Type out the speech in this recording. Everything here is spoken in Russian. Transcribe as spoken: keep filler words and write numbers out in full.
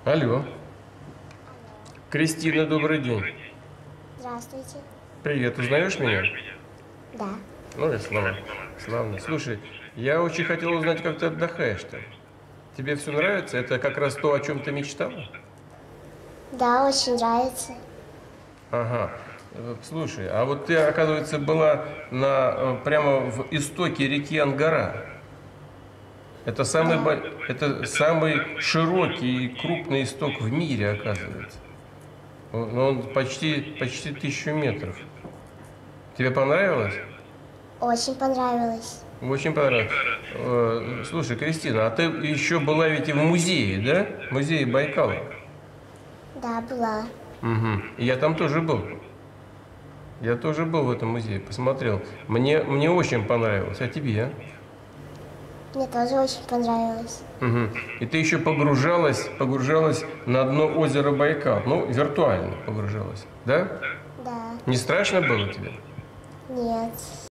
Алло. Кристина, добрый день. Здравствуйте. Привет, узнаешь меня? Да. Ну и славно. Славно. Слушай, я очень хотел узнать, как ты отдыхаешь-то. Тебе все нравится? Это как раз то, о чем ты мечтала? Да, очень нравится. Ага. Э, Слушай, а вот ты, оказывается, была на, э, прямо в истоке реки Ангара. Это самый, Да. бо- это самый широкий и крупный исток в мире, оказывается. Он, он почти, почти тысячу метров. Тебе понравилось? Очень понравилось. Очень понравилось. Э, Слушай, Кристина, а ты еще была ведь и в музее, да? В музее Байкала. Да, была. Угу. И я там тоже был. Я тоже был в этом музее, посмотрел. Мне, мне очень понравилось. А тебе? Мне тоже очень понравилось. Угу. И ты еще погружалась, погружалась на дно озера Байкал. Ну, виртуально погружалась, да? Да. Не страшно было тебе? Нет.